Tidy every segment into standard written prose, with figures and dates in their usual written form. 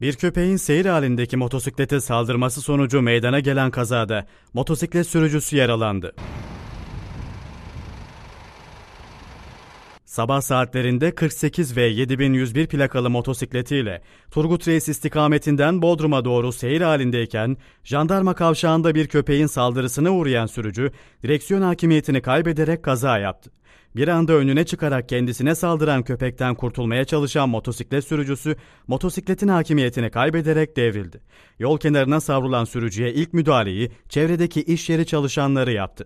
Bir köpeğin seyir halindeki motosiklete saldırması sonucu meydana gelen kazada motosiklet sürücüsü yaralandı. Sabah saatlerinde 48 ve 7101 plakalı motosikletiyle Turgut Reis istikametinden Bodrum'a doğru seyir halindeyken jandarma kavşağında bir köpeğin saldırısına uğrayan sürücü direksiyon hakimiyetini kaybederek kaza yaptı. Bir anda önüne çıkarak kendisine saldıran köpekten kurtulmaya çalışan motosiklet sürücüsü motosikletin hakimiyetini kaybederek devrildi. Yol kenarına savrulan sürücüye ilk müdahaleyi çevredeki iş yeri çalışanları yaptı.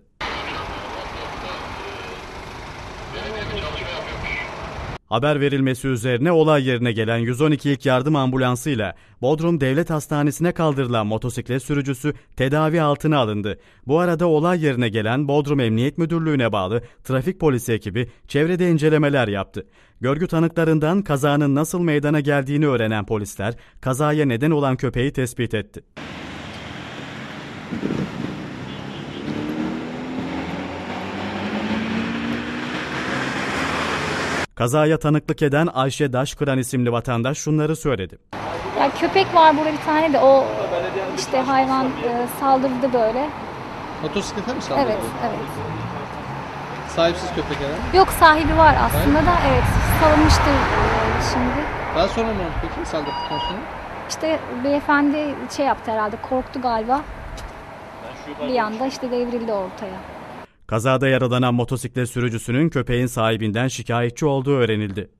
Haber verilmesi üzerine olay yerine gelen 112 ilk yardım ambulansıyla Bodrum Devlet Hastanesi'ne kaldırılan motosiklet sürücüsü tedavi altına alındı. Bu arada olay yerine gelen Bodrum Emniyet Müdürlüğü'ne bağlı trafik polisi ekibi çevrede incelemeler yaptı. Görgü tanıklarından kazanın nasıl meydana geldiğini öğrenen polisler kazaya neden olan köpeği tespit etti. Kazaya tanıklık eden Ayşe Daşkıran isimli vatandaş şunları söyledi. Ya köpek var burada bir tane de o işte hayvan saldırdı böyle. Motosiklete mi saldırdı? Evet, evet. Sahipsiz köpek herhalde? Yok sahibi var aslında da evet salınmıştır şimdi. Daha sonra ne oldu peki saldırdıktan sonra? İşte beyefendi şey yaptı herhalde korktu galiba. Bir anda işte devrildi ortaya. Kazada yaralanan motosiklet sürücüsünün köpeğin sahibinden şikayetçi olduğu öğrenildi.